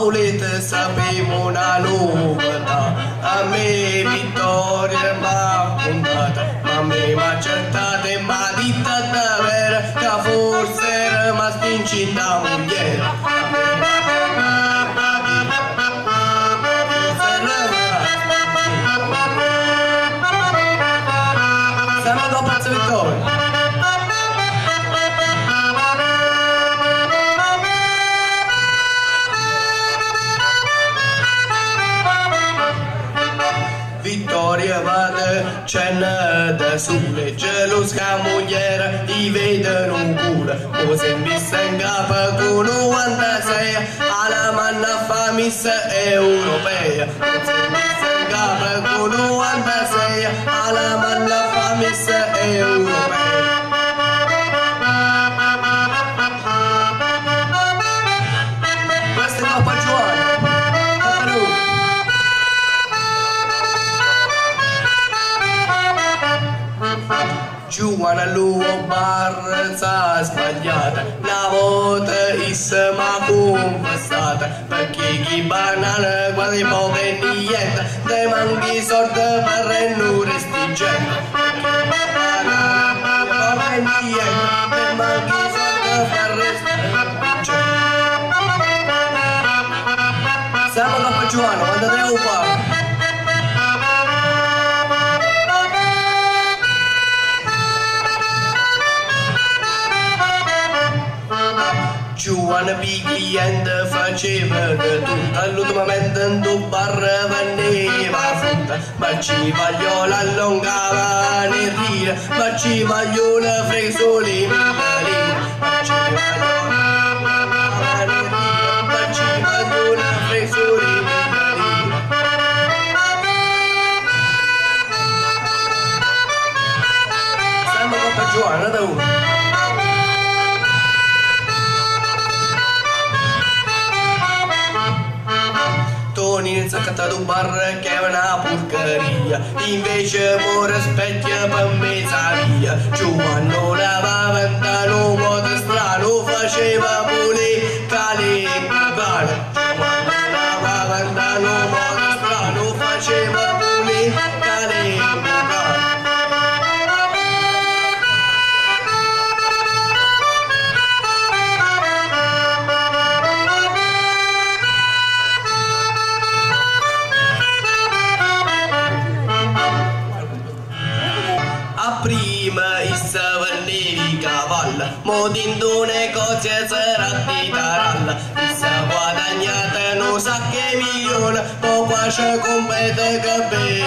volete sapere una novità, a me Vittoria m'ha contata, ma a me m'ha accertata e m'ha dita davvero che forse era m'ha spincinta moglie. Siamo dopo Pazzo Vittoria. Vittoria vada cena da sole, gelosa moglie gli vedono un culo, o se messa in capo con 96, alla manna fa missa europea, o se messa in capo con 96, alla manna fa missa europea. Questo è Papa Giovanni. Giovanna all'uomo bar s'ha sbagliata, una volta m'ha confessata, perché chi banana quasi poco e niente, te manchi sorte per non resti gente, perché banana poco e niente, te manchi sorte per resti gente. Siamo dopo Giovanna, quando devo fare? Giovanna cliente faceva di tutto, all'ultimamente in tu bar vendeva frutta, ma ci vagliola allungava nel rire, ma ci vagliola fresoli nell'arina, ma ci vagliola nel rire, ma ci vagliola fresoli nell'arina. Siamo con Giovanna da uno. Inizia a cantare un bar che è una porcheria, invece muore specchia per mezz'aria. Giovanni lavava in un modo strano, faceva pure cale e bucane. Giovanni lavava in un modo strano, faceva pure cale e bucane. Prima issa vendevi cavalla, mo dinto negozio sarà di taralla, issa guadagnata non sa che milione, poi qua c'è compete che bene.